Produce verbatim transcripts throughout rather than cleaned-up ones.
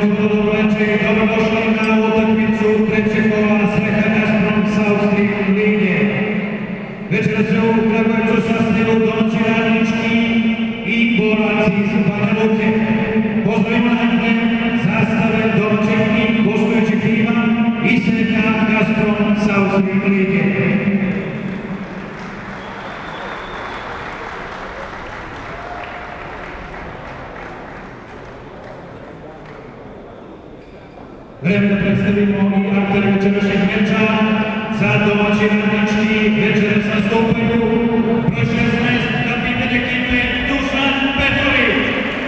gospodo, dobroveče i dobrodošli na utakmicu trećeg kola Sreka Gazprom South Stream lige. Večeras se u Kragujevcu sastaju domaći Radnički i Borac iz Banja Luke. Pozdravimo najbolje zastave domaćeg i gostujućeg tima i Sreka Gazprom South Stream lige. Vreme da predstavimo i aktere večerašnjeg meča. Za domaći Radnički večeras nastupaju broj šesnaest, kapitan ekipe Dušan Petrović.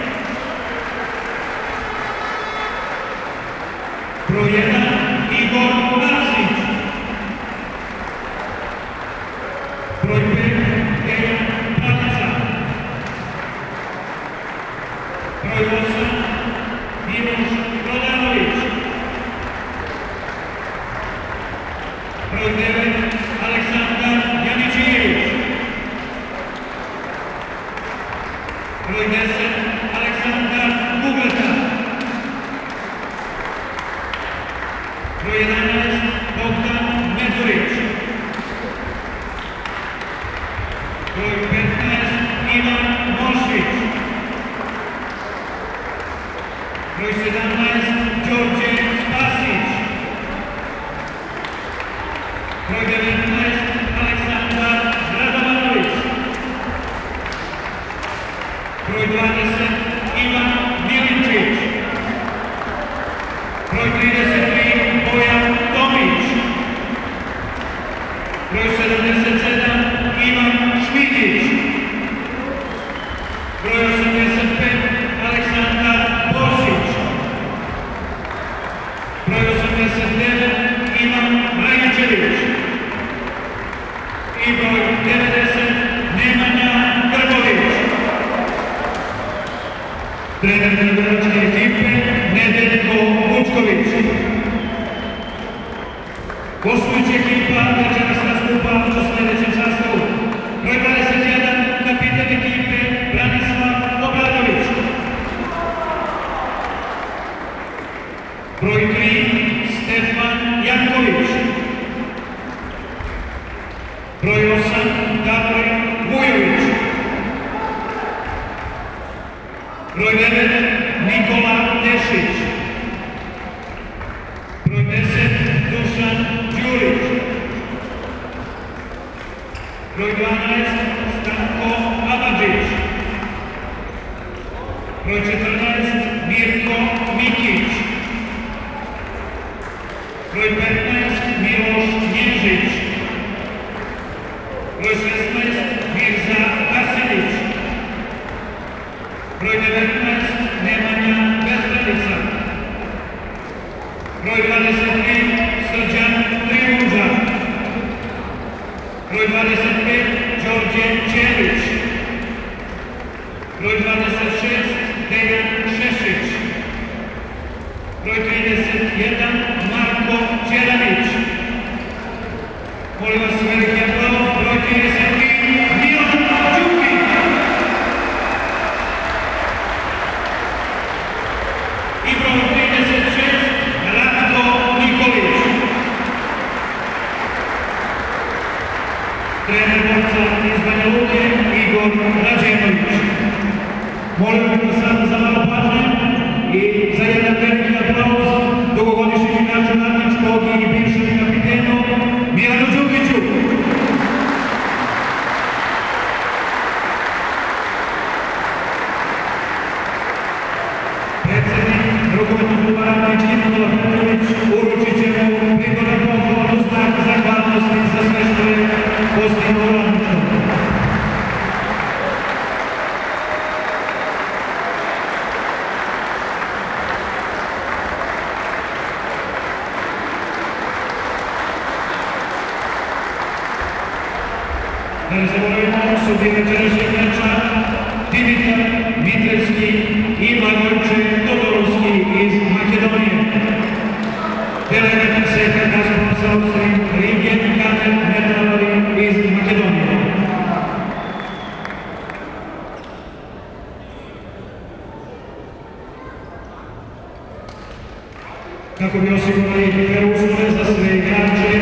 Broj jedan, Igor Arsić. Broj pet, Dejan Pratica. Broj osam, Miloš Brodanović. Broj devet, Aleksandar Janičijević. Broj deset, Aleksandar Bugleta. Broj jedanaest, Bogdan Medurić. Broj petnaest, Ivan Mošvić. Broj sedamnaest, Đorđe Spasić. Broj devetnaest, Aleksandar Radovanović. Broj dvadeset, Ivan Milinčić. Broj trideset tri, Bojan Tomić. Broj sedamdeset sedam, Ivan Šmidić. Broj osamdeset pet, Aleksandar Bosić. Broj osamdeset devet, Ivan Rajičević. I broj devedeset, Nemanja Grbović. Trener Kragujevčke ekipe, Nedeljko Vučković. Gostujuća ekipa večeras nastupa u sljedećem sastavu. Broj dvadeset jedan, kapitan ekipe Branislav Obradović. Broj tri, Stefan Janković. Broj osam, Davor Vujović. Broj devet, Nikola Tešić. Broj deset, Dušan Đurić. Broj dvanaest, Stanko Abadžić. Broj četrnaest, Mirko Mikić. Broj petnaest, Miloš Nježić. Broj šesnaest, Mirza Vasilić. Broj devetnaest, Nemanja Bezbradica. Broj dvadeset tri, Srđan Trivunđa. Broj dvadeset pet, Đorđe Čelić. Broj dvadeset šest, Dejan Šešić. Broj trideset jedan, Marko Đeranić. Molim vas veliki aplauz, broj trideset tri, Milan Đukić. I broj trideset šest, Ratko Nikolić. Trener borca iz Banja Luke, Igor Rađenović. Molim vas samo za malo pažnje i za jedan veliki aplauz dugogodišnjeg igraču Radničkog i bivšem kapitenu Milanu Đukiću. Predsjednik rukometnog kluba Radnički Nikola Petrović uručit će mu prigodan poklon u znak zahvalnosti za sve što je postignuo u Radničkom. Ne zaboravimo sudije večerašnjeg meča Dimitar Mitrevski i Blagojče Todorovski iz Makedonije. Delegat Sreka Gazprom South Stream lige Kamer Medalavi iz Makedonije. kako bi osigurali uslove za sve igrače